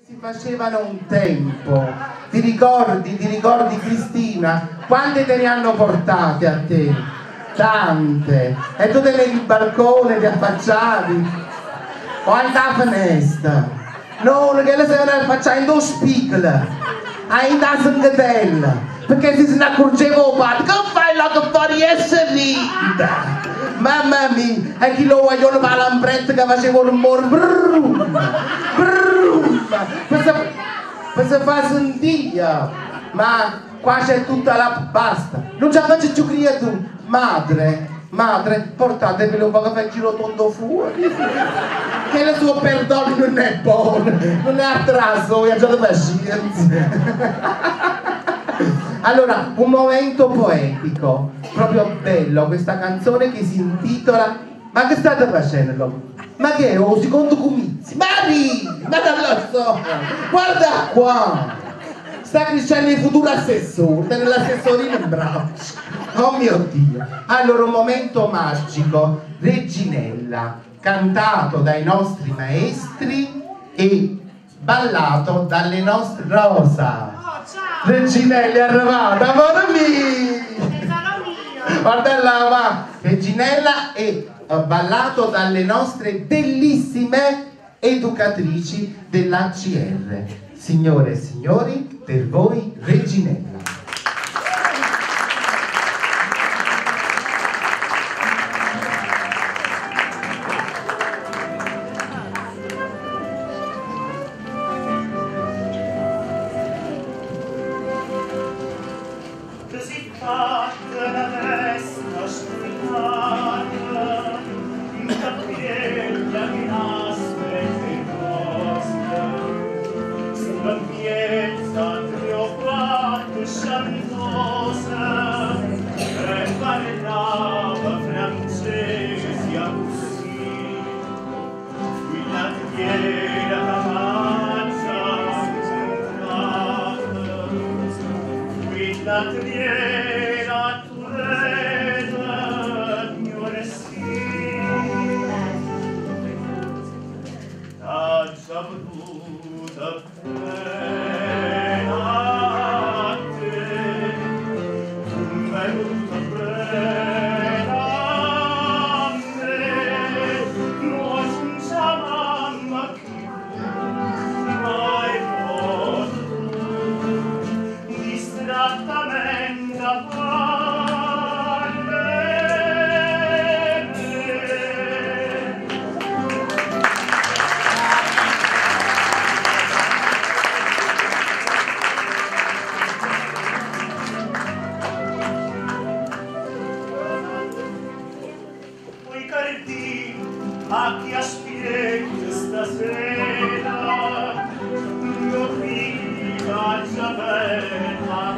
Si facevano un tempo, ti ricordi Cristina? Quante te ne hanno portate a te? Tante. E tu te ne il balcone, ti affacciavi? O alla finestra? No, che le se ne affacciavi in due spicole, in da sangatella, perché se ne accorgeva o padre, che fai là che fuori essere rida? Mamma mia, e chi lo vogliono per la lambretta che faceva un rumore, brum, brum, per se fa sentire, ma qua c'è tutta la basta, non ce la faccio più creatura, madre, portatemi un po' che fa il giro tondo fuori, che il suo perdono non è buono, non è attraso, è già da pazienza. Allora, un momento poetico, proprio bello, questa canzone che si intitola Ma che state facendo? Ma che è? Oh, secondo comizi? Mari! Ma non lo so! Guarda qua! Sta crescendo il futuro assessore, nell'assessorino in braccio. Oh mio Dio! Allora, un momento magico, Reginella, cantato dai nostri maestri e ballato dalle nostre Rosa. Reginella è arrivata, amore mio! Guarda là, va! Reginella è ballato dalle nostre bellissime educatrici dell'ACR. Signore e signori, per voi Reginella. A chi aspiri stasera, io prima già bella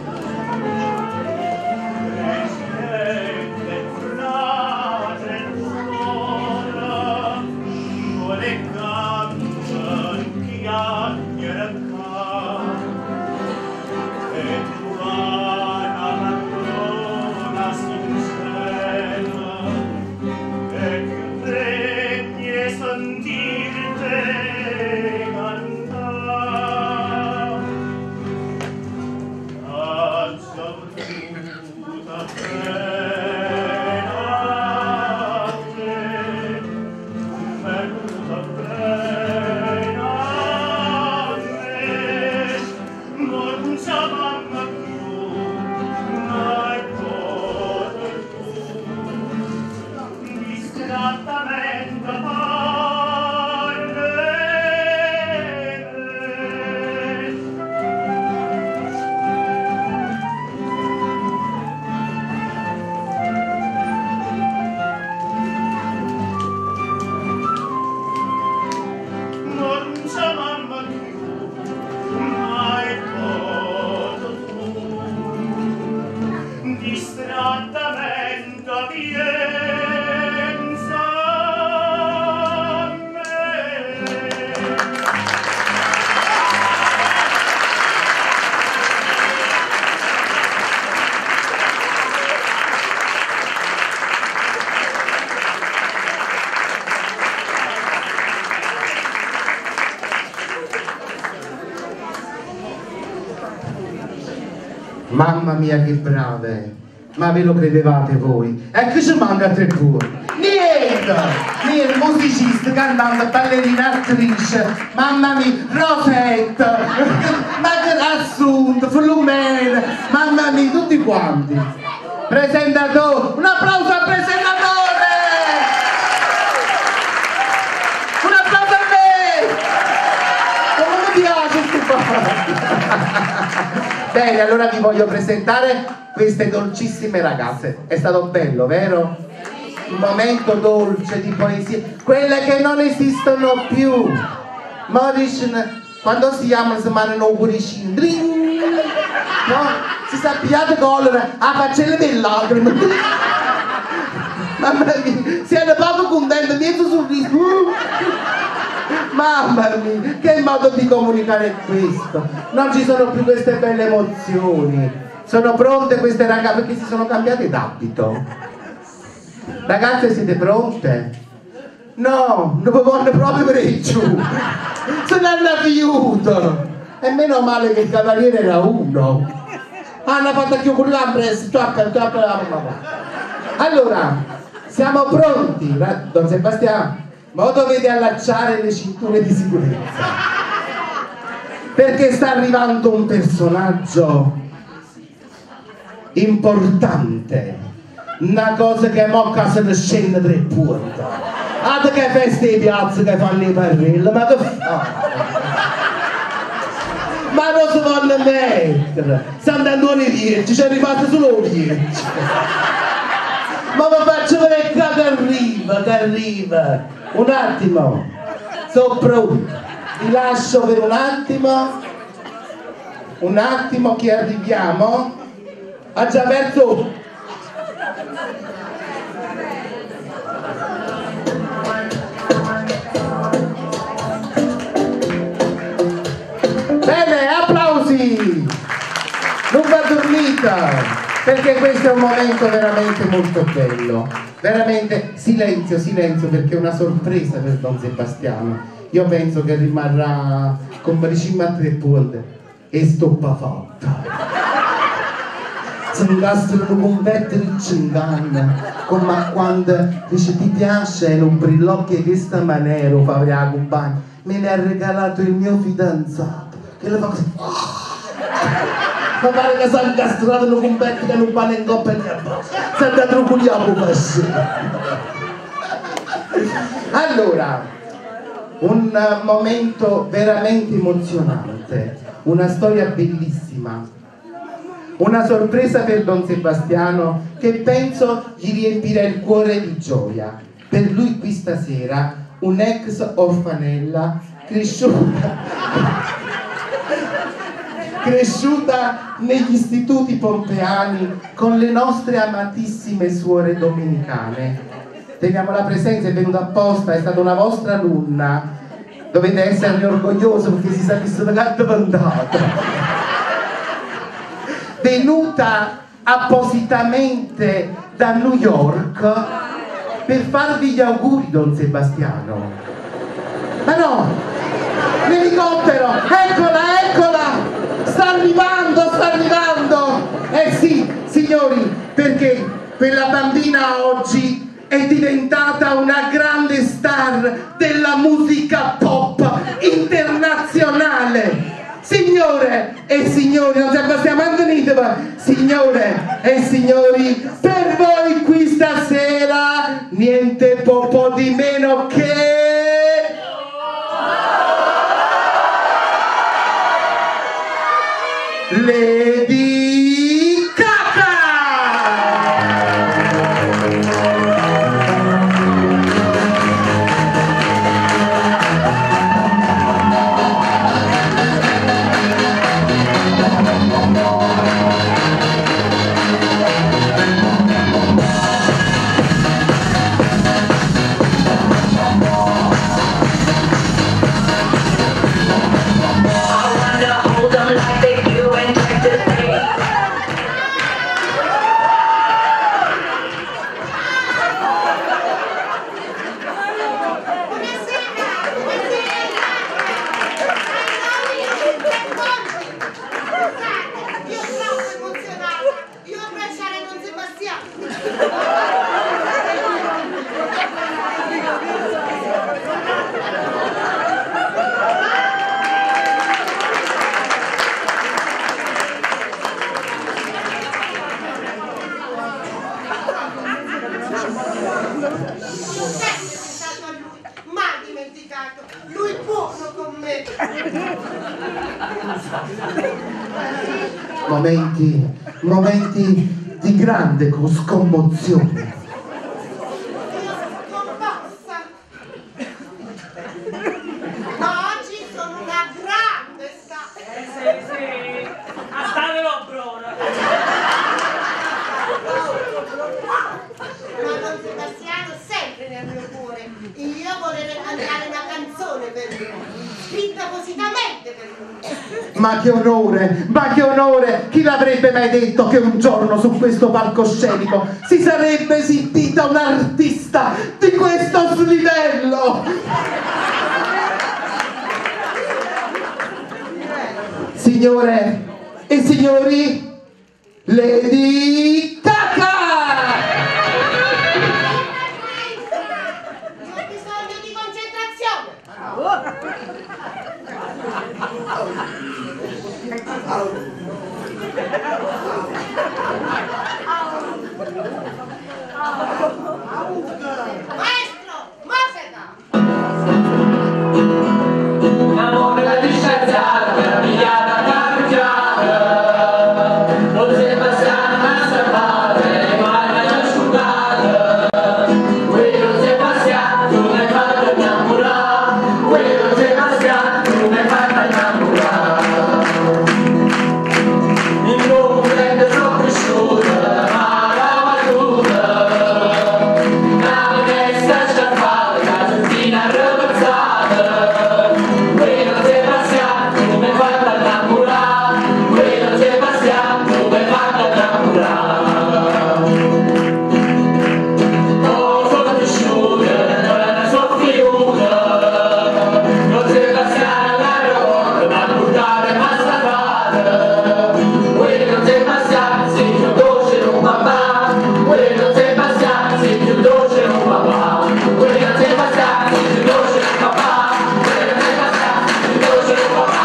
Presidente, tornate ancora, vuole canta chi chiacchiera qua, e tu la matrona sincera, e che sentirte cantare a saputa pena te, venuta pena me, non c'è mamma più, mai poter tu, distrattamente distrattamente piensa Mamma mia che brave! Ma ve lo credevate voi? E che ci manca 3 pure? Niente! Niente, musicista, cantante, ballerina, attrice, mamma mia, Rosetta, Assunto, Flumene, mamma mia, tutti quanti. Presentatore, un applauso al presentatore! Un applauso a me! Come mi piace sto Bene, allora vi voglio presentare queste dolcissime ragazze. È stato bello, vero? Un momento dolce di poesia, quelle che non esistono più. Morrison, quando si chiamano si mandano un cuoricino, no? Si sa pigliate collera, a facelle delle lacrime. Mamma mia, siete proprio contenti, mezzo sorriso. Mamma mia, che modo di comunicare è questo? Non ci sono più queste belle emozioni. Sono pronte queste ragazze perché si sono cambiate d'abito. Ragazze, siete pronte? No, non vi voglio proprio per giù. Sono annafiuto. E meno male che il cavaliere era uno. Hanno fatto chiudere con la presa. Allora, siamo pronti, Don Sebastiano? Ma dovete allacciare le cinture di sicurezza. Perché sta arrivando un personaggio importante, una cosa che mocca se ne scende 3 punti. Altro che feste di piazza che fanno i parrilli, ma che fa? Ma non si vanno mettere, Sant'Antonio 10, ci è rimasto solo 10. Ma vi faccio vedere che arriva. Un attimo, sono pronto, vi lascio per un attimo che arriviamo. Ha già perso. Bene, applausi. Non va dormita, perché questo è un momento veramente molto bello. Veramente silenzio, perché è una sorpresa per Don Sebastiano. Io penso che rimarrà con pricima a 3 punti e stoppa fatta. Si incastrano con vettere in cinganna, come quando dice ti piace non brillocchi di questa maniera, fa la compagna. Me ne ha regalato il mio fidanzato, che le fa così. Ma pare che si incastrano con vettere che non vanno in coppa e si è andato con gli apofassi. Allora, un momento veramente emozionante, una storia bellissima. Una sorpresa per Don Sebastiano che penso gli riempirà il cuore di gioia. Per lui qui stasera un'ex orfanella cresciuta negli istituti pompeani con le nostre amatissime suore domenicane. Teniamo la presenza, è venuta apposta, è stata una vostra alunna. Dovete esserne orgogliosi perché si sa che sono tanto vantata. Venuta appositamente da New York per farvi gli auguri, Don Sebastiano. Ma no, l'elicottero, eccola, sta arrivando. Eh sì, signori, perché quella bambina oggi è diventata una grande star della musica pop internazionale. Signore e signori, non Sebastiano Antonito, ma signore e signori, per voi qui stasera niente po' di meno che Lady Gaga! Momenti di grande scommozione. Oggi sono una grande Sì. Stavelo Bruno. Ma Don Sebastiano sempre nel mio cuore. Io volevo cantare una canzone per lui, scritta appositamente per lui. Ma che onore! Chi l'avrebbe mai detto che un giorno su questo palcoscenico si sarebbe esibita un artista di questo livello? Signore e signori, Lady Gaga! Io ho bisogno di concentrazione. Maestro, musica! Amore la disceziata, meravigliata, carreggiata, non si passiamo a salvare, ma è asciugata. Quello si passiamo, tu ne fai innamorare, quello si passiamo, tu ne fai innamorare. In un momento sono cresciuta, ma la battuta, la minestra sciarpata, la giardina ragazzata. Quello che passiamo, come fatta innamorare, quello che passiamo, come fatta innamorare. Oh, sono cresciuta, non sono figura, non si passiamo alla roba, ma buttare basta fare. Quello che passiamo, si più dolce un papà, quello che passiamo, si più dolce un papà, quello che passiamo, si più dolce un papà, quello che passiamo, si più dolce un papà.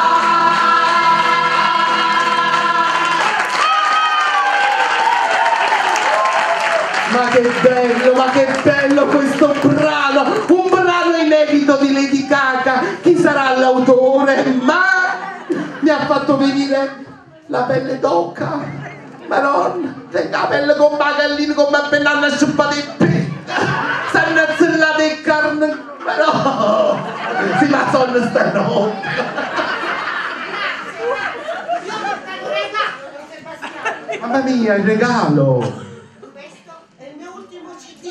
Ma che bello questo brano! Un brano inedito di Lady Gaga! Chi sarà l'autore? Ma mi ha fatto venire la pelle d'oca! Madonna! La pelle con bagallini, con banana sciupata in pizza! Stanno azzellate in carne! Ma no! Si ma sono stanotte! Io ho portato un regalo, Don Sebastiano. Mamma mia, il regalo! Questo è il mio ultimo CD.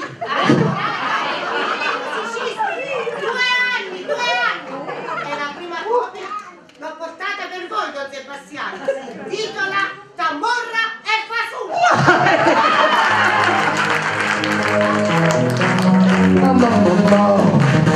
2 anni. È la prima copia. L'ho portata per voi, Don Sebastiano. Titola Camorra e Fasullo. Mamma mia!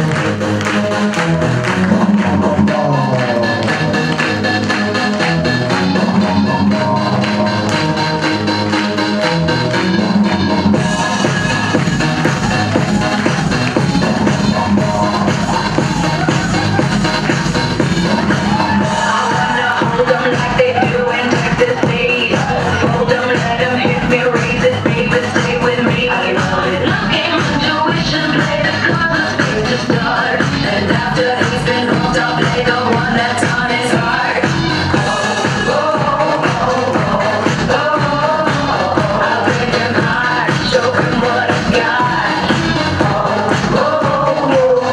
Hold 'em like they do in Texas State. Hold 'em, let 'em hit me, raise it, baby, stay with me. Looking for tuition, play the colors, stage to start. And after he's been hooked, I'll play the one that's on his heart. I'll break him hard, show him what I got. I'll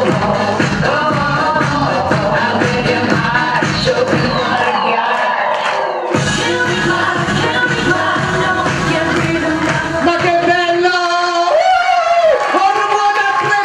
break him hard, show him what I got. Kill me blind, no, can't breathe him down. Ma che bello! Ormone a tre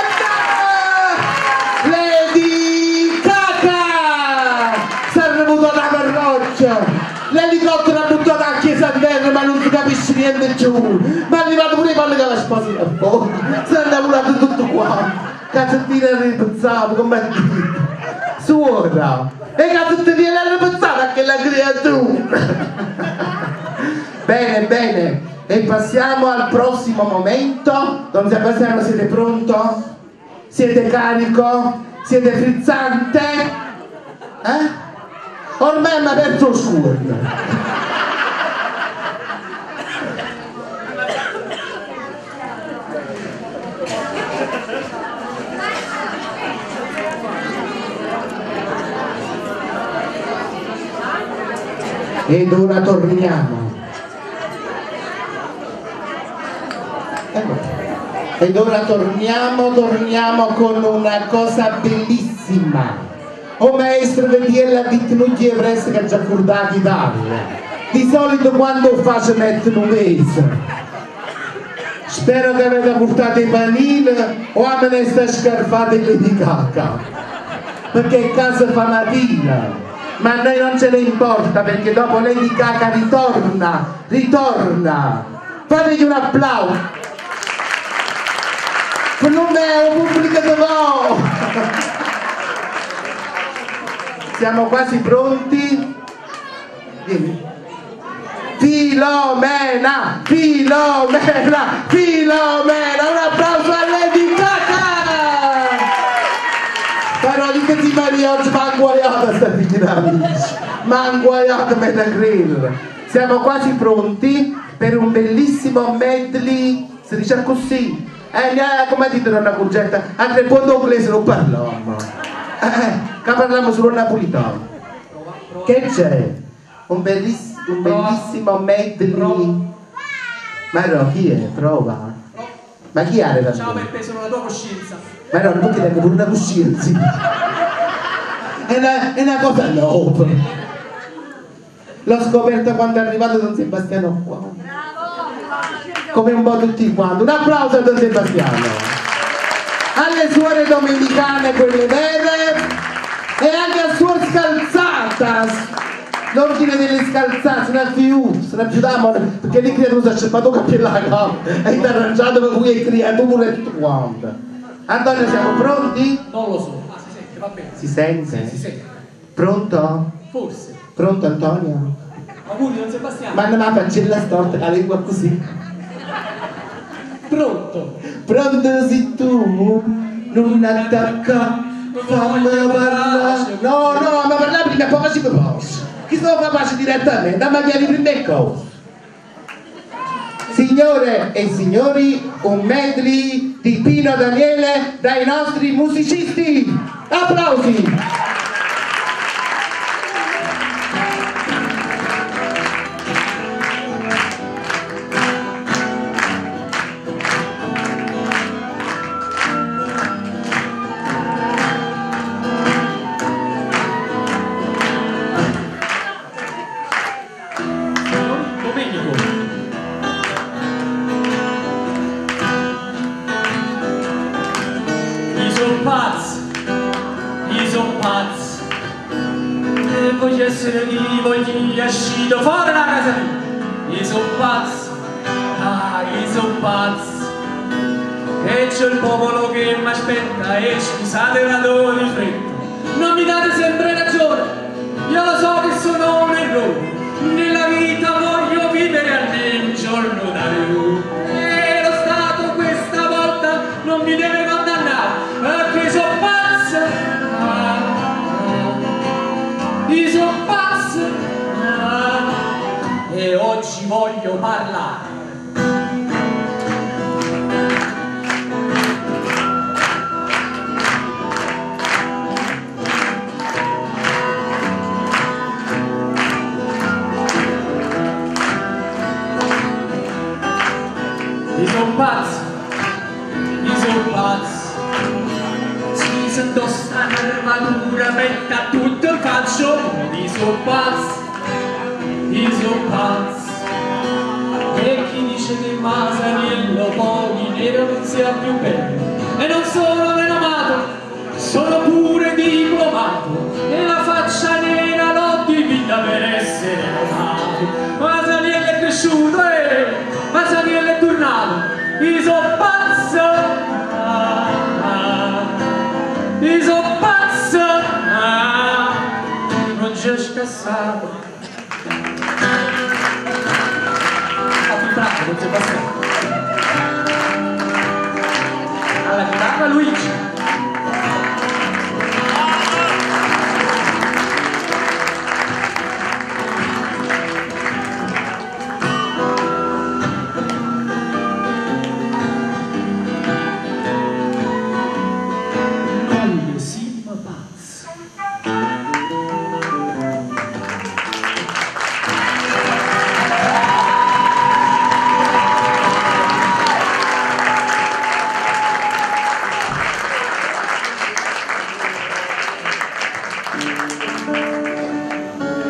porte! Lady Gaga! Si è revuto una carroccia! L'elicottero ha buttato a chiesa a terra ma non si capisce niente giù! Ma è arrivato pure i palli che la sposa da fuoco! Si è innamorata tutto qua! Cazzettina è ripezzato, come dite! Suora! E cazzettina è ripezzata anche la creatura! Bene, bene, e passiamo al prossimo momento. Don Sebastiano, siete pronto? Siete carico? Siete frizzante? Ormai mi ha aperto il suono. Ed ora torniamo. Ed ora torniamo con una cosa bellissima. Oh maestro, vediamo la ditta non chi avreste che già curdato Italia. Di solito quando faccio mettono un mese. Spero che avete portato i panini o a me ne sta scarfate le di cacca. Perché casa fa matina. Ma a noi non ce ne importa perché dopo Lady Gaga ritorna. Fategli un applauso. Per non è un pubblico di voi. Siamo quasi pronti. Dimmi. Filomena, Filomena, Filomena, un applauso a Lady Gaga! Però diteci Maria, oggi mi ha inguaiata sta figlia amici, mi ha inguaiata me da grill. Siamo quasi pronti per un bellissimo medley, si dice così, come dite una concetta, anche il punto inglese non parliamo, che parliamo solo napolitano. Che c'è? Un bellissimo medley. Ma no, chi è? Prova. Ma chi ha la Ciao Peppe, sono la tua coscienza. Ma no, non ti tengo pure una coscienza. È una cosa nuova. L'ho scoperta quando è arrivato Don Sebastiano qua. Come un po' tutti quanti. Un applauso a Don Sebastiano. Alle suore domenicane, quelle vere, e anche a suor Scalzatas. L'ordine delle scalzate, non aiutiamo, perché le creature si è fatto capire la cosa, è arrangiato per cui è creature e tutto quanto. Antonio, siamo pronti? Non lo so. Ah, si sente, va bene. Si sente? Sì, si sente. Pronto? Forse. Pronto Antonio? Auguri, Don Sebastiano. Ma non ha faccella storta, la lingua così. Pronto. Pronto sei tu? Non attacca, fammi parlare. No, ma parlare prima, poi si posso. Chi sono capace direttamente a mangiare le prime cose. Signore e signori, un medley di Pino Daniele dai nostri musicisti. Applausi! Voglio essere vivo, gli è uscito fuori la casa mia. Io sono pazzo, io sono pazzo. E c'è il popolo che mi aspetta e scusate la dose di fretta. Non mi date sempre ragione, io lo so che sono un errore. Nella vita voglio vivere almeno un giorno da più. E lo Stato questa volta non mi deve condannare, perché sono pazzo. Io sono pazzo e oggi voglio parlare. Io sono pazzo, io sono pazzo. Si indossa un'armatura, metta tutto il calcio. Io sono pazzo, io sono pazzo. E chi dice che Masaniello poi nero non sia più bello. E non sono renomato, sono pure diplomato. E la faccia nera l'ho dipinta per essere renomato. Masaniello è cresciuto e Masaniello è tornato. Io sono pazzo. Io sono pazzo, non c'è scassato. Fatti il bravo, non c'è passato. Alla chitarra Luigi.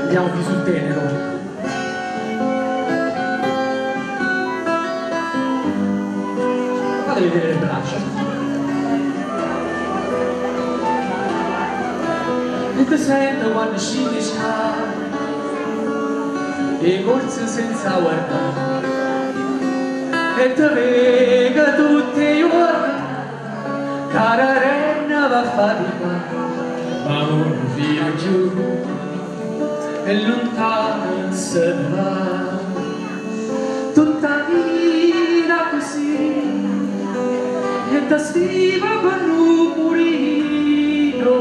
andiamo più sul tenero. Fate vedere le braccia. E ti sento quando scendi scale e corse senza guardare e ti vega tutti i giorni che la renna va a faticare ma non fino giù e lontano se ne va tutta vita così e da stiva per rumorino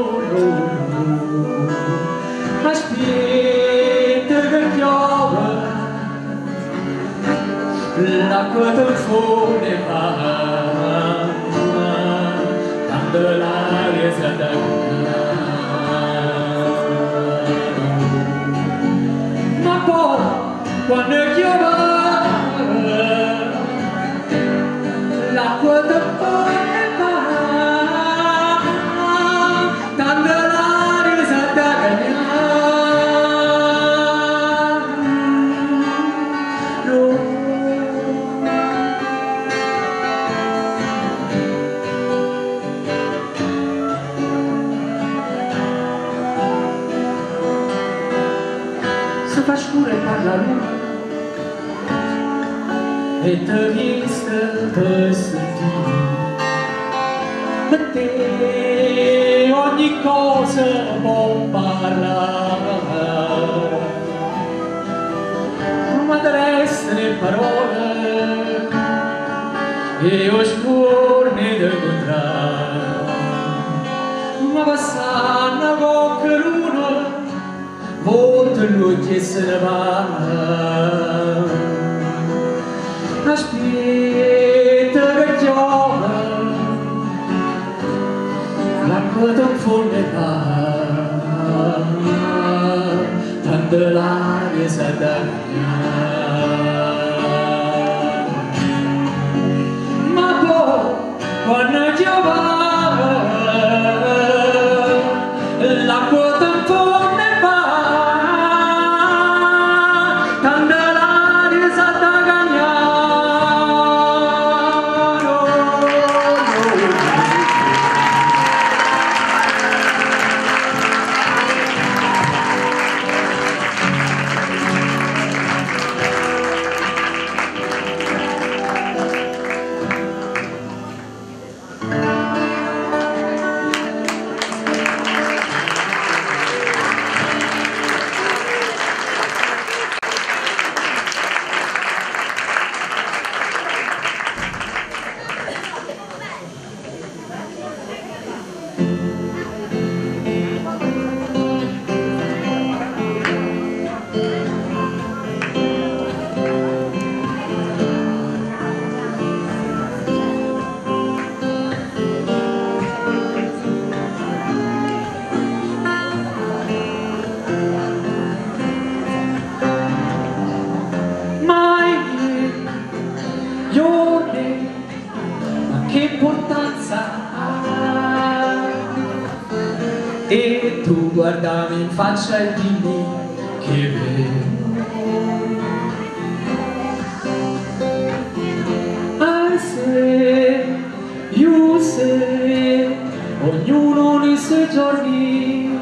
aspetta che piove l'acqua del fone va quando l'aria si addaglia ma poi quando piove l'acqua del fone va quando l'aria si addaglia fa scura e parla lui e te vista per sentire ma te ogni cosa può parlare ma te restano le parole e io scorne del contrario ma passano con qualcuno volta lui che se ne va aspetta che piove l'acqua del fone va tanto l'aria si addaglia ma poi quando piove l'acqua del fone ma che importanza ha e tu guardami in faccia e dimmi che vero I say, you say ognuno nei suoi giorni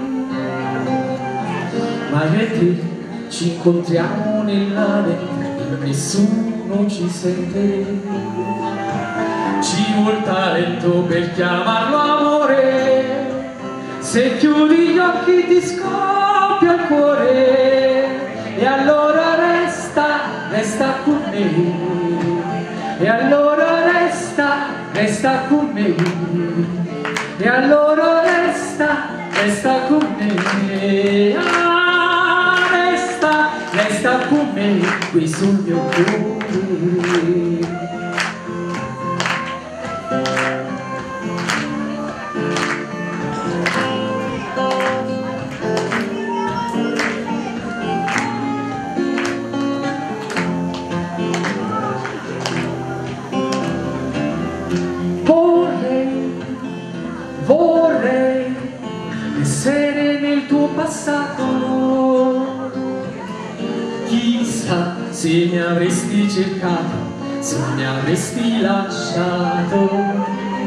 ma io e te ci incontriamo nella mente nessuno ci sente ci vuol talento per chiamarlo amore se chiudi gli occhi ti scoppia il cuore e allora resta con me e allora resta con me e allora resta con me resta con me qui sul mio cuore vorrei essere nel tuo passato se mi avresti cercato, se mi avresti lasciato.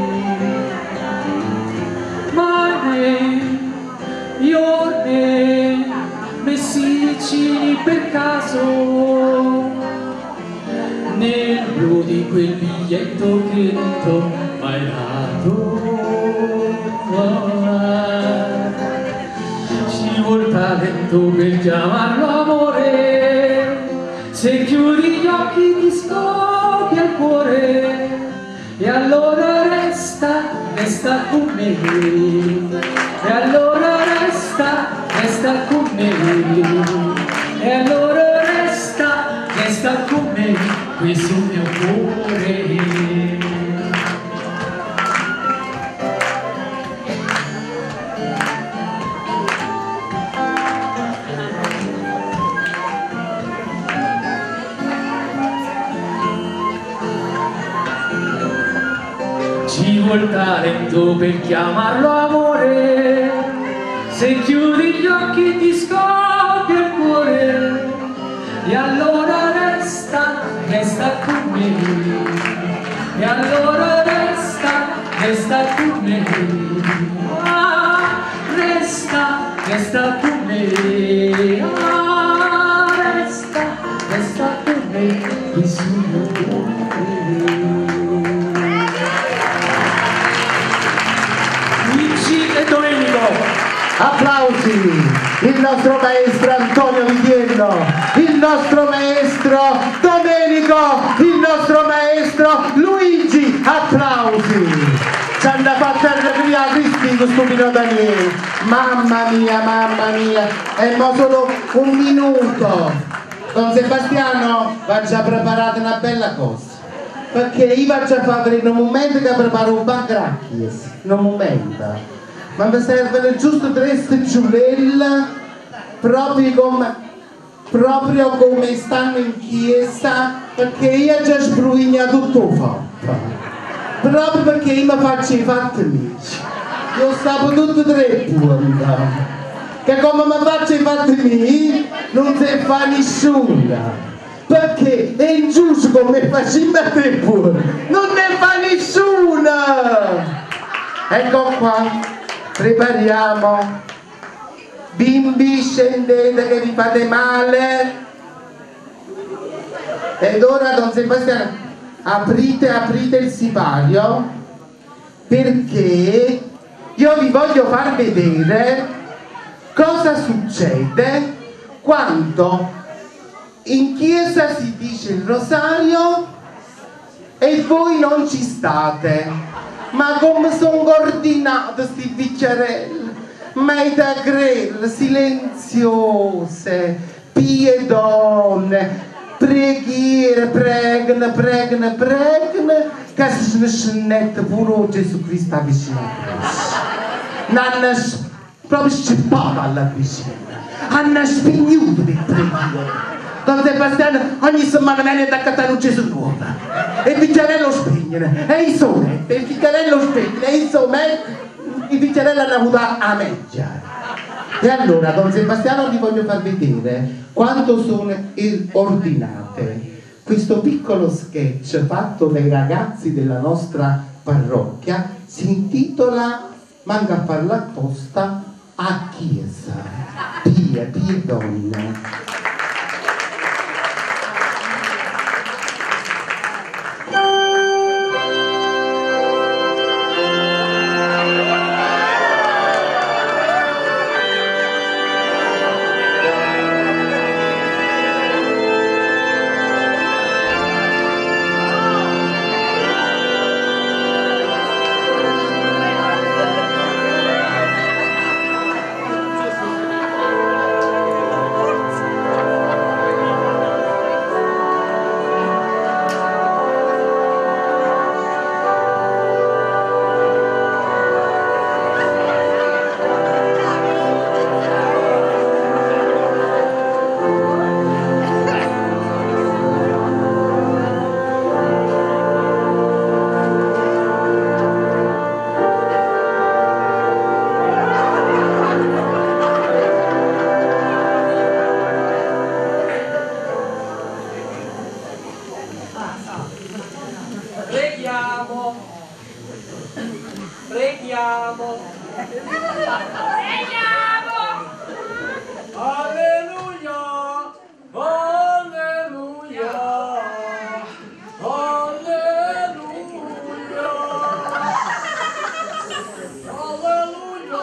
My name, your name, messi vicini per caso, nel blu di quel biglietto che tu m'hai dato. Ci vuol talento per chiamarlo amore, se chiudi gli occhi ti scoppia il cuore, e allora resta con me, e allora resta con me, e allora resta con me, questo mio cuore. Ci vuol talento per chiamarlo amore, se chiudi gli occhi ti scoppia il cuore, e allora resta con me, e allora resta con me, ah, resta con me, ah, resta con me, questo mio cuore. Applausi, il nostro maestro Antonio Vitiello, il nostro maestro Domenico, il nostro maestro Luigi. Applausi, ci hanno fatto arrabbiare Cristi questo Pino Daniele. Mamma mia, e mo solo un minuto. Don Sebastiano va già preparato una bella cosa, perché io faccio a fare in un momento che preparo un bagracchio, in un momento. Ma mi servono giusto 3 stigiulelle proprio come stanno in chiesa, perché io già sbruigna tutto fatto, proprio perché io mi faccio i fatti miei, io stavo tutto 3 punti, che come mi faccio i fatti miei non si fa nessuna, perché è ingiusto come facciamo a 3 punti, non ne fa nessuna. Ecco qua. Prepariamo, bimbi scendete che vi fate male, ed ora Don Sebastiano aprite il sipario, perché io vi voglio far vedere cosa succede quando in chiesa si dice il rosario e voi non ci state. Ma come sono coordinate sti bicchierelle, maitagrelle, silenziose, piedone, preghiere, pregano, che si scennette pure Gesù Cristo vicino a Nanna proprio scippava alla vicina, hanno spignuto per preghiere. Don Sebastiano ogni settimana viene da cattare un Gesù nuovo, e il bicchiarello spegne, e i solette, il bicchiarello spegne, e i solette, il bicchiarello hanno avuto a mangiare. E allora Don Sebastiano vi voglio far vedere quanto sono ordinate. Questo piccolo sketch fatto dai ragazzi della nostra parrocchia si intitola Manca a farla apposta a chiesa. Pie donne. preghiamo. Alleluia! Alleluia! Alleluia! Alleluia!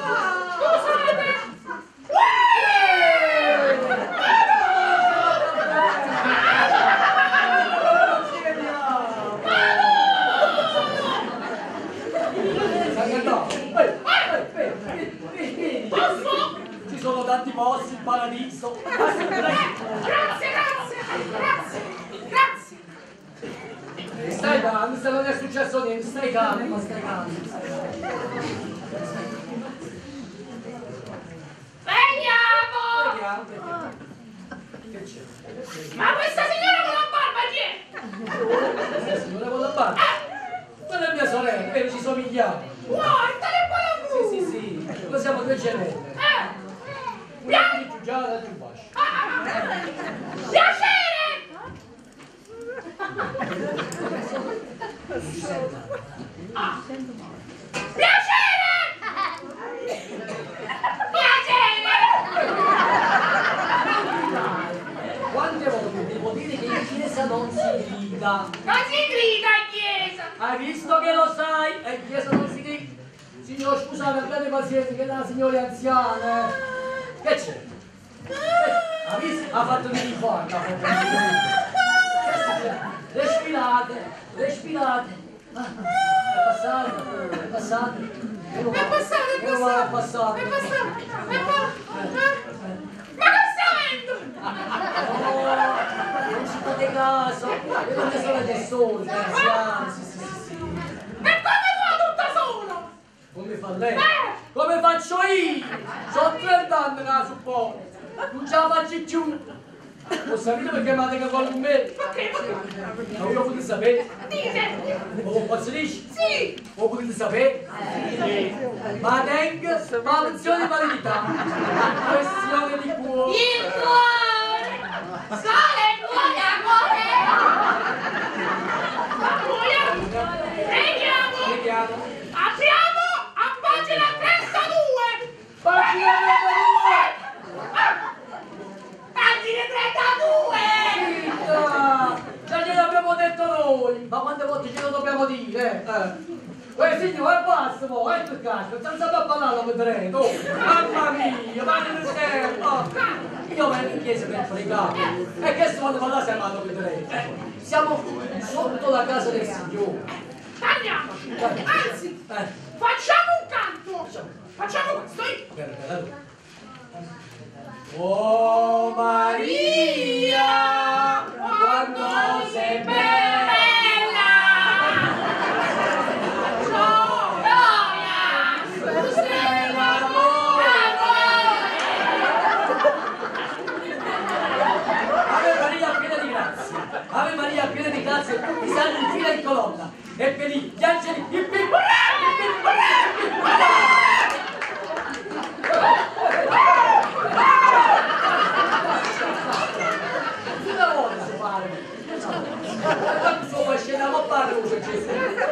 Ci sono tanti posti in paradiso. Grazie. Stai calmo, se non è successo niente, stai calmo. Veniamo! Che c'è? Ma questa signora con la barba chi è? Signora con la barba? Quella è mia sorella, vero, ci somigliamo. Wow, tale buona Sì, noi siamo due gemelle. Una più giù già, l'altra più bascia. Piacere! Piacere! Quante volte devo dire che in chiesa non si grida? Non si grida in chiesa! Hai visto che lo sai? E in chiesa non si grida. Signor, scusate, abbiate pazienza, che la signora è anziana. Che c'è? Ha visto? Ha fatto un infarto. Respirate. È passato. Meno male, è passato. Ma che sta avendo? Non ci fate caso. Io non sono da soli, anziani, sì. E come fa tutta sola? Come fa lei? Come faccio io? Sono 30 anni che la supporto. Non ce la faccio più. Ho sapito perché mi avete con me? Non io potete sapere? Dite! Oh, posso dire? Sì! Voi potete sapere? Ma tengo maledizione di validità. Questione di cuore. Il cuore! Sale il cuore, amore! Preghiamo! Apriamo a pagina 32! Pagina 32! Pagina 32! Già gliel'abbiamo detto noi! Ma quante volte ce lo dobbiamo dire? Signore, basta, è per caso, senza parlare lo vedrete, oh! Mamma mia, ma che scherzo! Io vengo in chiesa per pregare, e che se quando parlare siamo lo vedrete? Siamo sotto la casa del Signore! Andiamo! Anzi, facciamo un canto! Facciamo questo! Oh Maria, quando sei bella! Ave Maria piena di grazia, tutti stanno in fila in colonna e per gli angeli una volta fare quando sono scena a fare un successo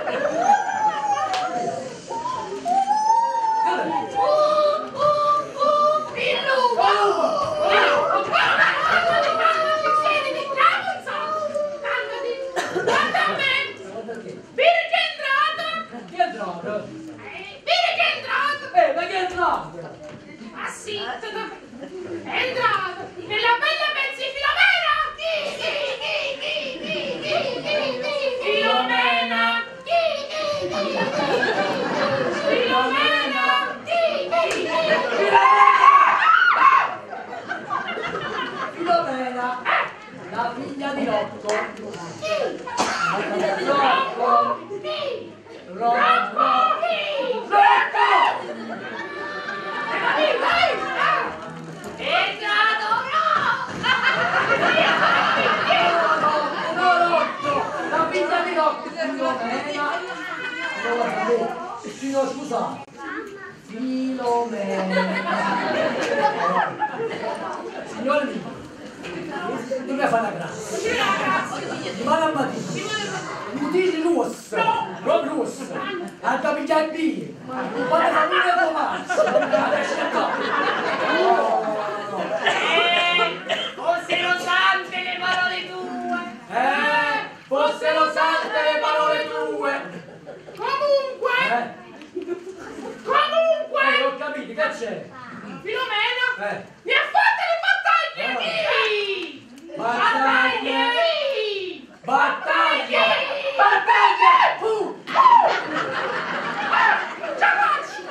ma che è entrato? Ah sì, è entrato nella bella pezzi Filomena! Filomena! Filomena, la figlia di Rocco. Rocco! La figlia di Rocco! Signor, scusa. Filomena. Signore mio, Non mi fa una grazia. Ma la mattina. Non dici rosso. Non rosso. Anche a pigliare il bie. Quando fa un euro mazzo. Fossero sante le parole tue. Fossero sante le parole tue. Comunque. Comunque. Ho capito, che c'è? Filomena. Mi ha fatto le battaglie lì. Battaglie. Lì. Battaglie. Battaglie. Ce la faccio.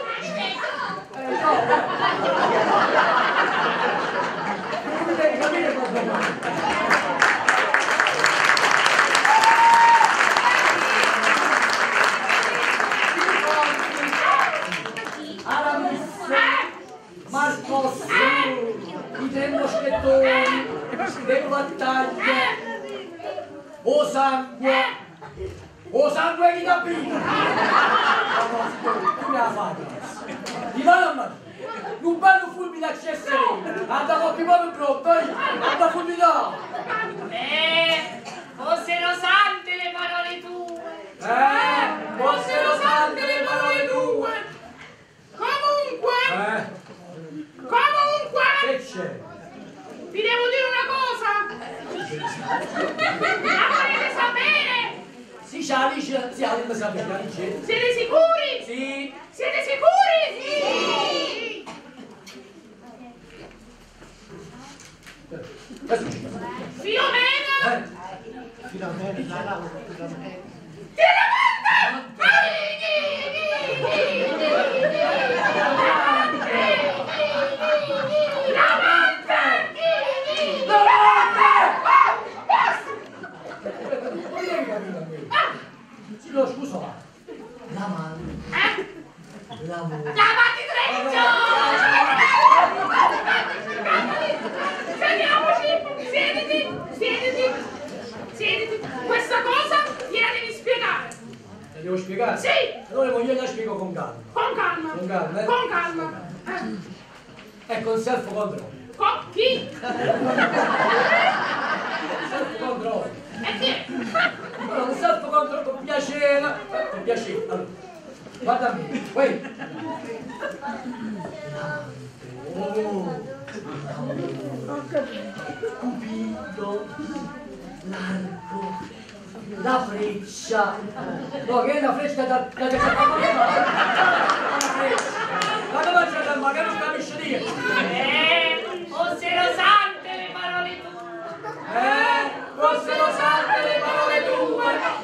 Non devi capire cosa fare. Marcos, i tre moschettori, le battaglie, o sangue di capito! Tu mi la fai, di mamma, non bello fulmine a cessere, anda con chi proprio pronto, anda fulminato! Fossero sante le parole tue. Fossero sante le parole tue! Comunque. Comunque. Che c'è? Vi devo dire una cosa. La volete sapere? Sì, c'è Alice, sì, Alice sapere, Alice. Siete sicuri? Sì. Siete sicuri? Sì. Filomena. Ti No, scusa. Lavati 3 giorni! Sentiti! Siediti! Questa cosa gliela devi spiegare! La devo spiegare? Sì! Allora gliela spiego con calma. Con calma! Con calma, Con calma! E con self-control. Con chi? Self-control. E chi è? Con self-control, con piacere. Con piacere. Allora, guarda a me. Wait. Cupido, l'arco, la freccia. No, che è una freccia da che si fa male? La capace del mare, che non capisce dire. Fossero sante le parole tue. Fossero sante le parole tue.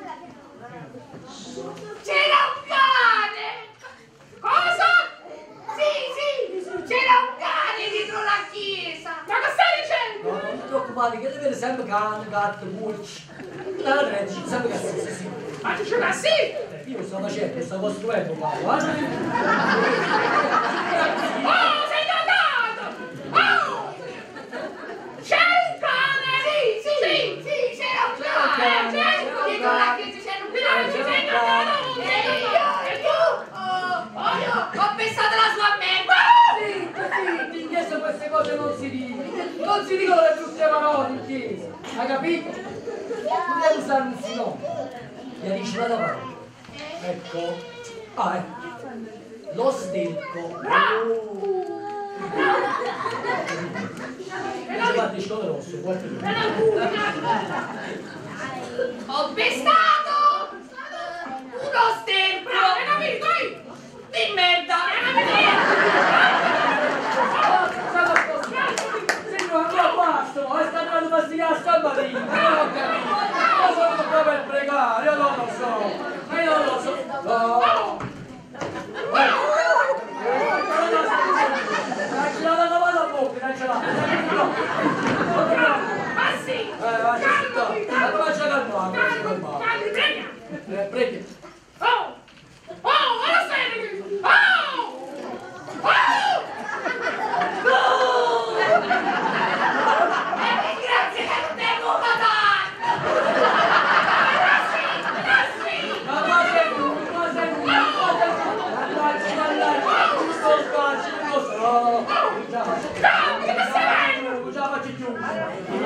C'era un cane! Cosa? Sì, c'era un cane dietro la chiesa! Ma che stai dicendo? No, non ti preoccupare, che deve sempre cane, gatto, pulci. La reggi, sempre che sì. Ma tu ce l'hai sì? Io sto facendo, sto costruendo qua, guarda. Oh, sei notato! Oh! C'era un cane! Sì, c'era un cane! Certo, dietro la chiesa c'era un cane! Sei notato! E tu? Io ho pensato alla sua merda! Sì, in chiesa queste cose non si dicono. Non si dicono le brutte parole in chiesa. Hai capito? Non devi usare un sinonimo. Gli dici la parola. Ecco. Lo sterco. Guarda il sciollo rosso, guarda. Ho pestato uno sterco! Hai capito? Di merda! Signore, ma basta, sta andando a masticare stamattina, non ho capito. Ma sono qua per pregare, io non lo so. No. La lavata a bocca, non ce l'ha. Ma sì! La faccia calmata. Prendi. Oh! Ora stai! Grazie che non devo Già faccio giù.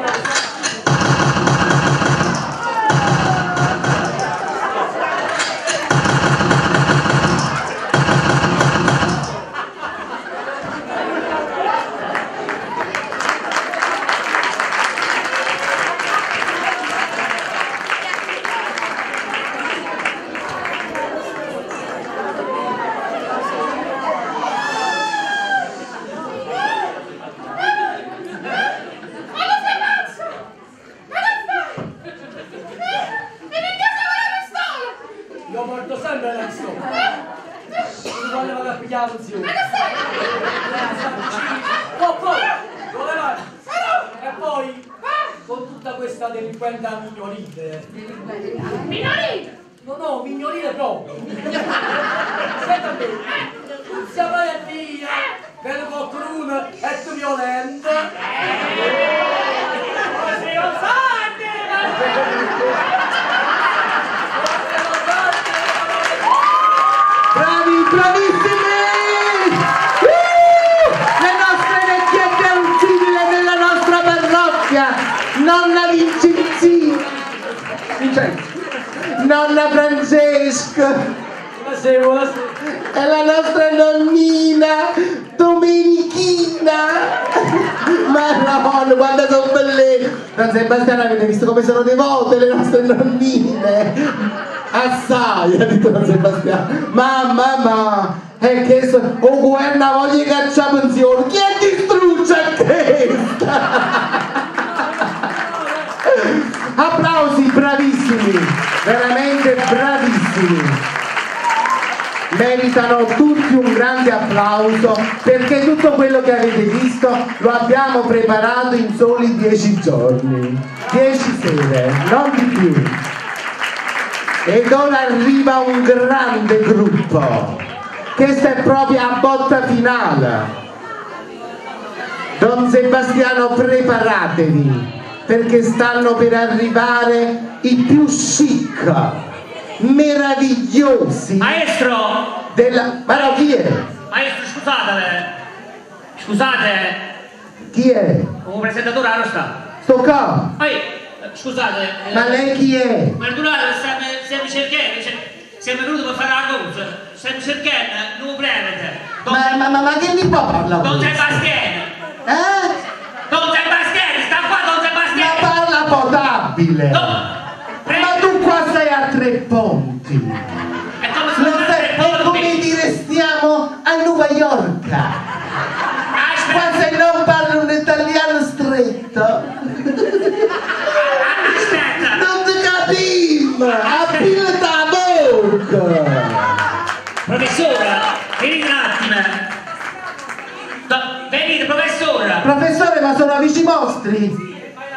quando vado a pigliare la funzione. Ma che stai? Oh, poi, dove vai? E poi, con tutta questa delinquenza minorile. Minorile! No, minorile proprio. Senta bene, siamo vai via, per qualcuno è più violento. Se lo fate! Bravissimi! Le nostre vecchiette ausili nella nostra parrocchia! Nonna Vincenzo! Nonna Francesca! Buonasera. E la nostra nonnina Domenichina! Madonna, quanto sono belle! Don Sebastiano, avete visto come sono devote le nostre nonnine? Assai, ha detto Don Sebastiano. Mamma, è che o guarda voglia che caccia pensione, chi è distrugge questa? Applausi, bravissimi, veramente bravissimi. Meritano tutti un grande applauso perché tutto quello che avete visto lo abbiamo preparato in soli 10 giorni, 10 sere, non di più. Ed ora arriva un grande gruppo. Questa è proprio a botta finale. Don Sebastiano, preparatevi perché stanno per arrivare i più chic, meravigliosi. Maestro! Ma no, chi è? Maestro, scusate. Chi è? Un presentatore non sta. Sto qua. Scusate. Ma lei chi è? Ma durante stiamo cercando, siamo venuti per fare la cosa. Stiamo cercando, non prendete. Ma che mi parla? Don Sebastiano. Don Sebastiano, sta qua Don Sebastiano. Ma parla potabile. Ma tu qua stai a Tre Ponti. E come sono a Tre Ponti? È come dire stiamo a New York. Qua se non parli un italiano stretto. Aspetta. Non ti capiamo. Aprire la bocca. Professore, venite un attimo. Venite, professore. Professore, ma sono amici vostri?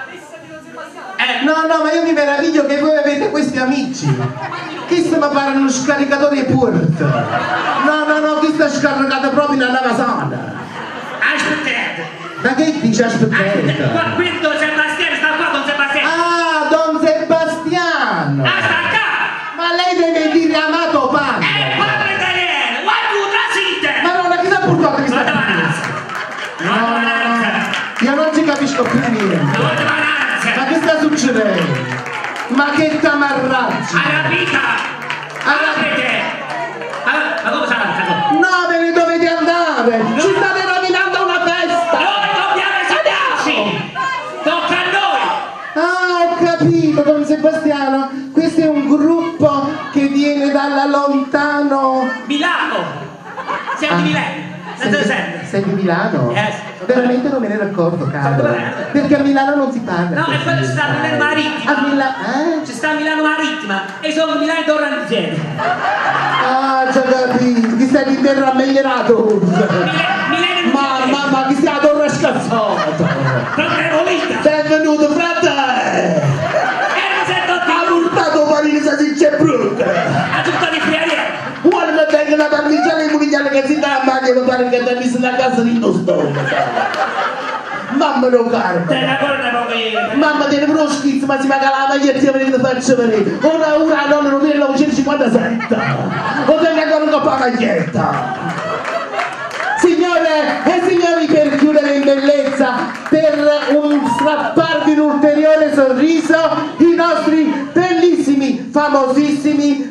No, ma io mi meraviglio che voi avete questi amici. Chi se mi pare uno scaricatore di porta? No, chi sta scaricato proprio nella Navasana? Aspettate. Ma che dice aspettate? Qui Don Sebastiano sta qua, Don Sebastiano. Ah, Don Sebastiano! Sta qua! Ma lei deve dire amato padre! Padre italiano! Guarda, trasite! Ma chi sta portato questa No, io non ci capisco più niente. Ma che sta succedendo? Ma che tamarraggi! Alla vita! Aprite! Ma come sarà? No, ve ne dovete andare! Ci state rovinando una festa! Noi dobbiamo esadarci! Tocca a noi! Ah, ho capito, Don Sebastiano! Questo è un gruppo che viene dalla lontano... Milano! Siamo di Milano! Sei di Milano? Veramente non me ne ero accorto, caro. Perché a Milano non si parla. No, e poi ci sta a Milano Marittima. Ci sta a Milano Marittima e sono Milano e tornano insieme. Ah, già capito. Chi stai di terra ammeglierato? Mamma, chi stai a torre scazzato? Sei venuto, frate! Ha portato panini se si c'è brutta! Ha tutto di friariere! Guarda che la parmigiana e munigliana che si dà a mano mi pare che ti ha messo la casa di tuo stomaco. Mamma non carta. Mamma tiene per lo schizzo, ma si paga la maglietta per che faccio vedere. Ora non lo tiene la 157. O tenga ancora un po' la maglietta. Signore e signori, per chiudere in bellezza, per strapparvi un ulteriore sorriso, i nostri bellissimi, famosissimi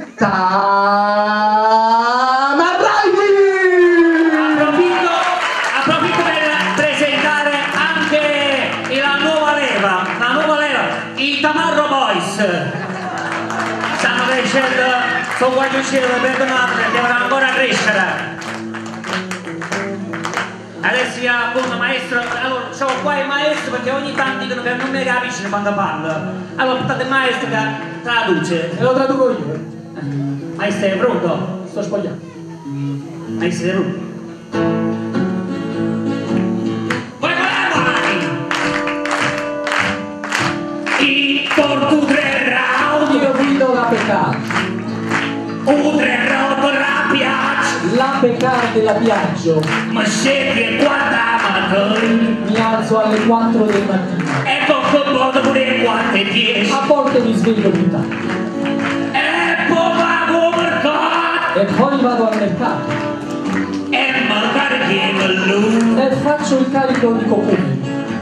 Tamarraghi! Approfitto per presentare anche la nuova leva, i Tamarro Boys. Stanno crescendo, sono quasi usciti, perdonate, devono ancora crescere. Adesso appunto maestro, allora c'ho qua il maestro perché ogni tanto dicono che non mi capiscono quando parlo. Allora portate il maestro che traduce. E lo traduco io. Maestro, è pronto? Sto spogliando. Hai siete rubi? Poi con la mani! I porto 3 round! Io guido la Pecard. 3 round la piazza! La Pecard della Piaggio. Ma scegli guarda mattina! Mi alzo alle 4 del mattino. E poco modo pure 4:10! A volte mi sveglio più tardi. E poi vado al mercato! E poi vado al mercato. E magari chiedo lui! E faccio il carico di cocomeri.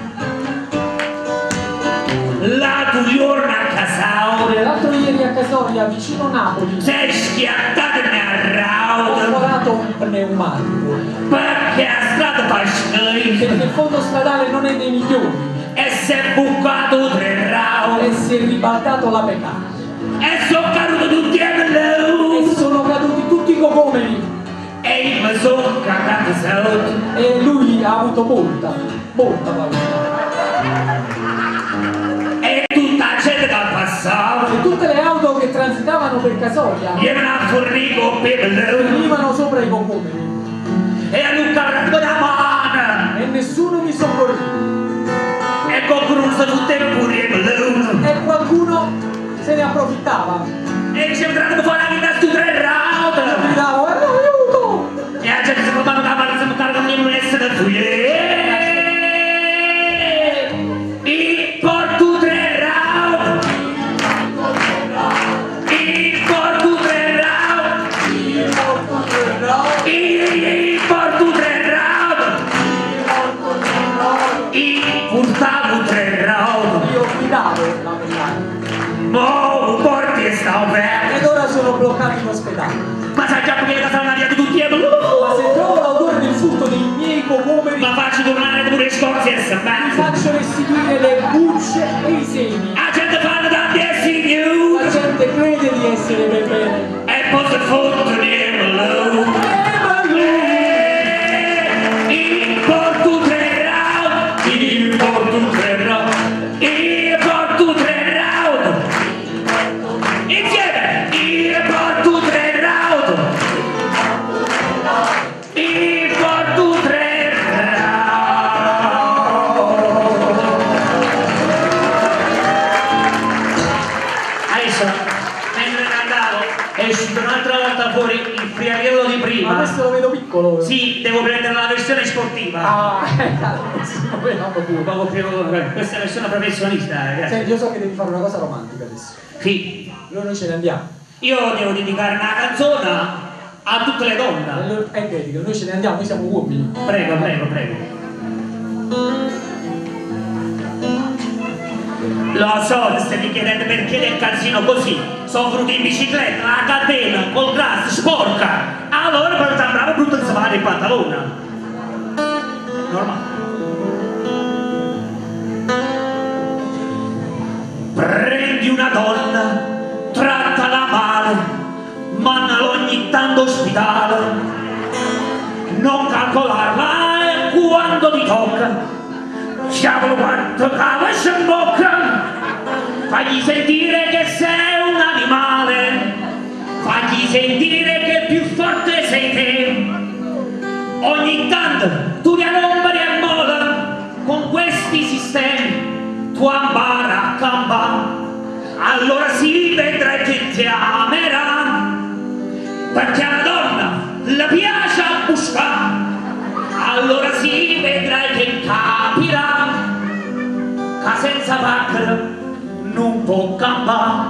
La tua giorna a Casaure! L'altro ieri a Casoria, vicino Napoli, Sei schiattato nel ho raudo! forato un pneumatico. Perché la strada fa schifo! Perché il fondo stradale non è dei migliori. E si è bucato 3 E round! si è ribaltato la Pecard. E sono caduto tutti a E lui! sono caduti tutti i cocomeri. E io mi sono cagato sotto! E lui ha avuto molta paura. E tutta la gente che passava! E tutte le auto che transitavano per Casoria Gli una fornico per lui! venivano sopra i cocomeri. E a Luca prendo la mano! E nessuno mi soccorriva. E qualcuno si fotteva pure per lui! E qualcuno se ne approfittava. E ci entrano fuori anche da stu 3 Io round! gridavo, aiuto! E la gente si portava da mano, si portava con non essere tu! I porto 3 round! I porto 3 round! I porto 3 round! I portavo 3 round! Io guidavo la Pecard. Mo porti e sta aperto! Ed ora sono bloccato in ospedale. Ma sai già perché la una via di tutti e blu! Ma se trovo l'autore del furto dei miei cocomeri, Ma faccio tornare pure i scorzi e mi sembrati! faccio restituire le bucce e i semi. La gente fanno tanti essi La news! gente crede di essere per bene. E poi si fottono in blu! I porto 3 round! I porto 3 round! I porto 3 round! Insieme! I porto 3 round! I porto 3 round! Adesso, mentre andavo, è uscito un'altra volta fuori il friariello di Ma prima. questo lo vedo piccolo. Sì, devo prendere la versione sportiva. Ah, lo vedo più. Poco più, questa è la versione professionista, ragazzi. Senti, io so che devi fare una cosa romantica adesso. Sì, Noi ce ne andiamo. io devo dedicare una canzone a tutte le donne. È dedica, noi ce ne andiamo, noi siamo uomini. Prego, prego, prego. Lo so, stai chiedendo perché del calzino così. Sono venuto in bicicletta, la catena, col grasso, sporca. Allora per sembrare brutto di fare il pantalone. Normale. Prendi una donna, trattala male, mandala ogni tanto ospitale. Non calcolarla e quando ti tocca, diavolo quanto cava e in bocca. Fagli sentire che sei un animale, fagli sentire che più forte sei te. Ogni tanto tu li adombri e mola con questi sistemi, tu impara a campare. Allora si vedrai che ti amerà, perché alla donna la piace a buscare. Allora si vedrai che capirà che senza pacca non può campare.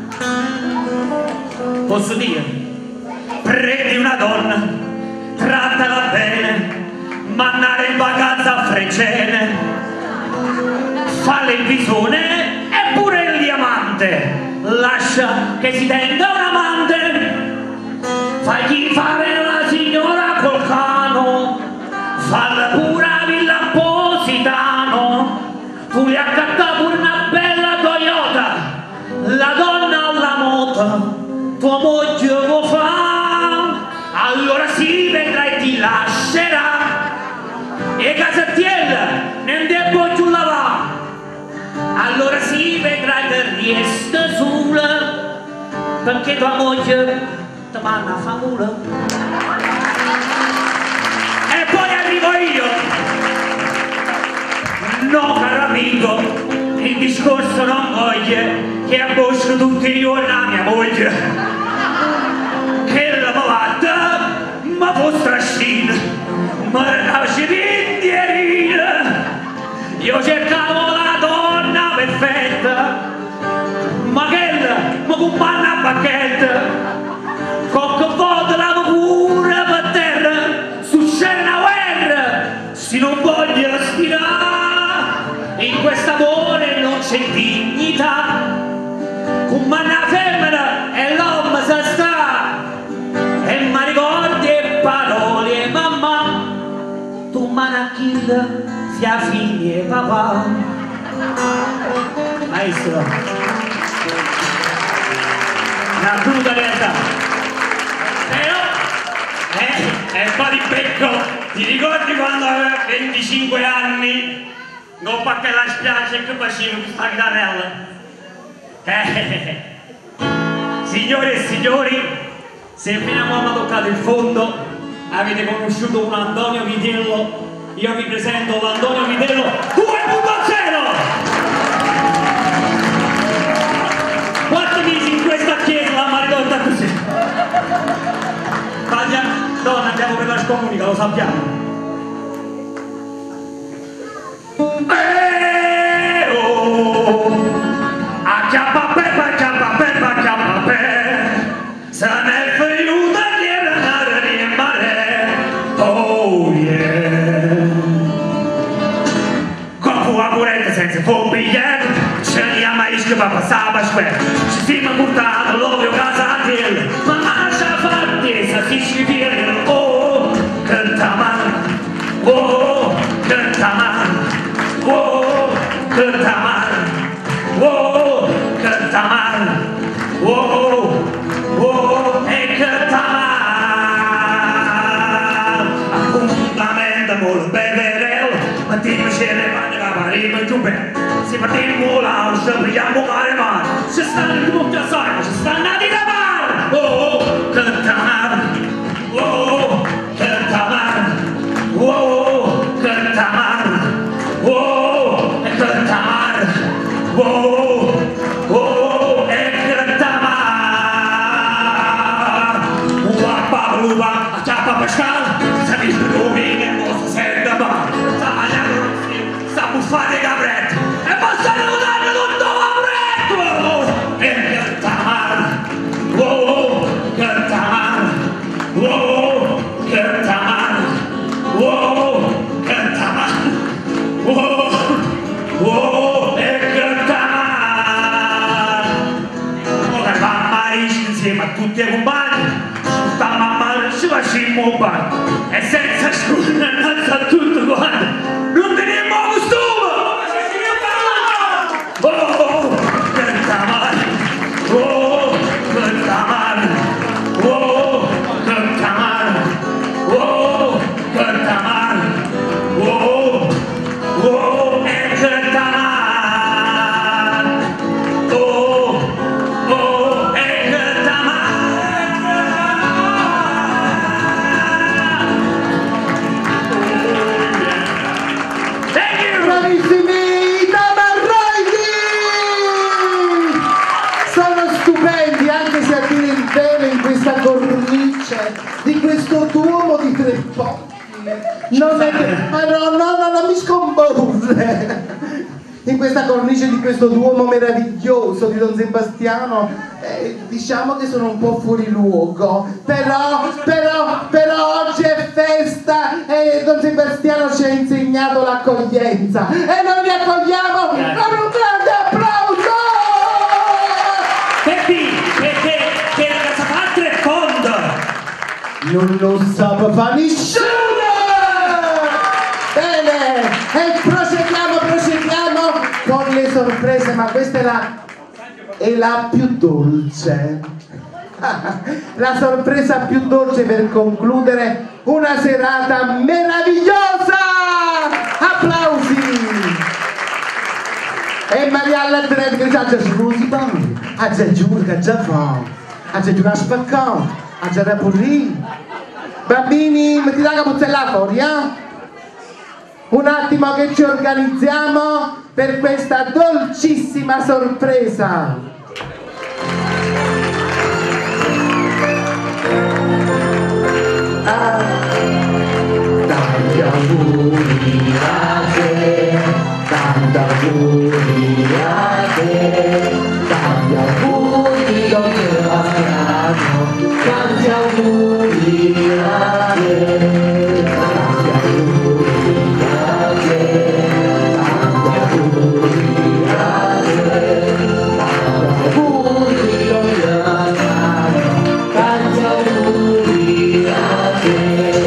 Posso dire, prendi una donna, trattala bene, mandare in vacanza a Frecene, falle il visone e pure il diamante, lascia che si tenga un amante, fagli fare la signora col cano, falla pure a Villa Positano, tu gli accatta pure una bella Toyota, la donna alla moto, tua moglie lo fa, allora si vedrà e ti lascerà, e casatiella ne devo più lavare, allora si vedrà che resta sola, perché tua moglie ti manna famula. capito, il discorso non voglia che abbosco tutti i giorni a mia moglie. Che la malata, ma fu strascina, ma lasci l'indierina. Io cercavo la donna perfetta, ma quella mi companna a bacchetta. Qualche volta lavo pure per terra, succede una guerra, se non voglio stirare. In quest'amore non c'è dignità, come una femmina e l'uomo si sta. E mi ricordi le parole, mamma, tu manachilla, sia figli e papà. Maestro, una cruda realtà. Però, è un po' di becco. Ti ricordi quando avevo 25 anni? Non perché la spiaggia che facevo questa chitarrella? Signore e signori, se appena abbiamo toccato il fondo, avete conosciuto un Antonio Vitello. Io vi presento l'Antonio Vitello 2.0! 4 mesi in questa chiesa la maridotta così. Donna, andiamo per la scomunica, lo sappiamo. Acchiappa Peppa, se ne è venuta che era nata di mare. Oh yeah. Con fu a puretta senza fu biglietto, ce ne ha mai che va passare per square. Ci siamo portato l'ovio casa a te, ma lascia fattezza si scrive. Oh, cantaman, oh, cantaman, oh, cantaman, oh, cantaman, oh, oh, e cantaman. Appuntamento molto beverello, ma ti piacere vanno a parima più bene. Se partiamo là, se vogliamo fare male, se stanno di tutti a sai, se stanno a dire male. Oh, cantaman, oh, cantaman, oh, cantaman, oh, e cantaman, oh, oh, e cantaman. Uva, a chiappa pescare, se mi sbrumi che non si sente male. Sta mangiando, sta buffando i capretti, e basta levare tutto capretto. E cantaman, oh, cantaman, oh, cantaman, oh, cantaman, oh, oh, e cantaman. Ora mamma insieme a tutti i compagni, sta mamma ci facciamo un bagno, e senza scusa non sa tutto quanto, non teniamo costume. Oh, cantaman, oh, cantaman, oh, cantaman, oh, cantaman, oh, oh, e cantaman, oh, oh, e cantaman. Thank you! Bravissimi Tamarraghi! Sono stupendi, anche se a dire il vero, in questa cornice di questo Duomo di Tre Ponti. Non è che... Ma no, non mi scompone! In questa cornice di questo Duomo meraviglioso di Don Sebastiano, diciamo che sono un po' fuori luogo, però oggi è festa e Don Sebastiano ci ha insegnato l'accoglienza e noi vi accogliamo con un grande applauso! Peppi, che ragazza parte è fondo! Non lo sa fa nessuno! Bene, e proseguiamo con le sorprese, ma questa è la più dolce. La sorpresa più dolce per concludere una serata meravigliosa! Applausi! E Mariella Dredd che già scusi, ha già giurato, ha già fatto, ha già giurato spaccò, ha già rapurri. Bambini, metti la capuzzella fuori, eh? Un attimo che ci organizziamo per questa dolcissima sorpresa. Tanti auguri a te, tanti auguri a te, tanti auguri Don Sebastiano, tanti auguri a te, tanti auguri a te, tanti auguri a te, tanti auguri Don Sebastiano, tanti auguri a te.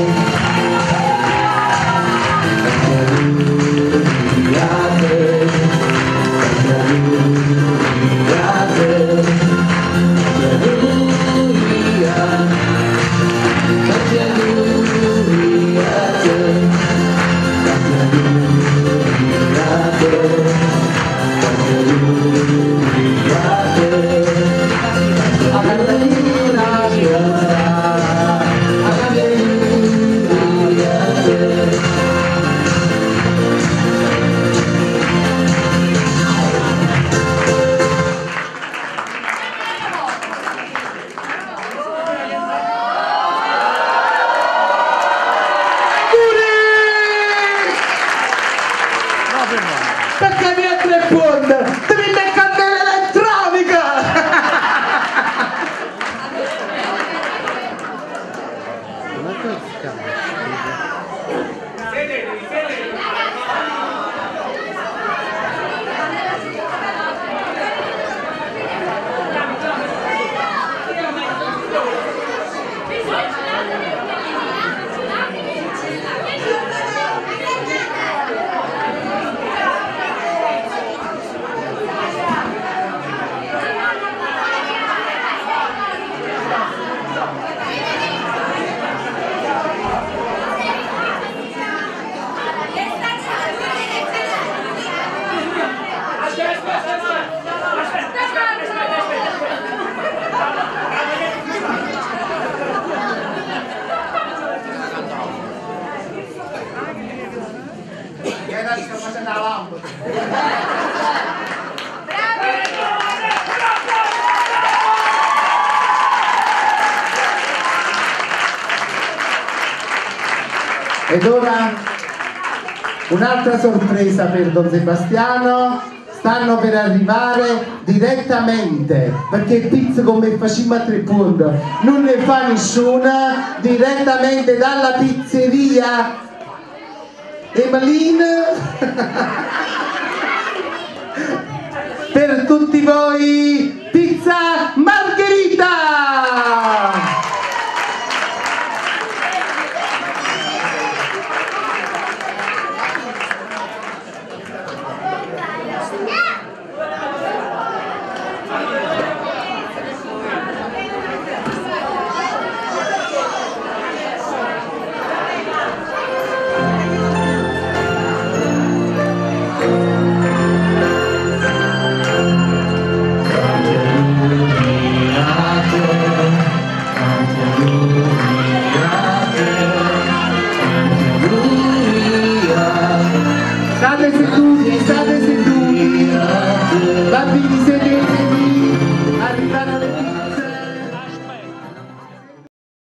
Perché mi è tre punti? Devi mettere l'elettronica! Sto facendo la lampada. Ed ora un'altra sorpresa per Don Sebastiano. Stanno per arrivare direttamente, perché pizza come facciamo a tre punti non ne fa nessuna, direttamente dalla pizzeria Emeline per tutti voi, pizza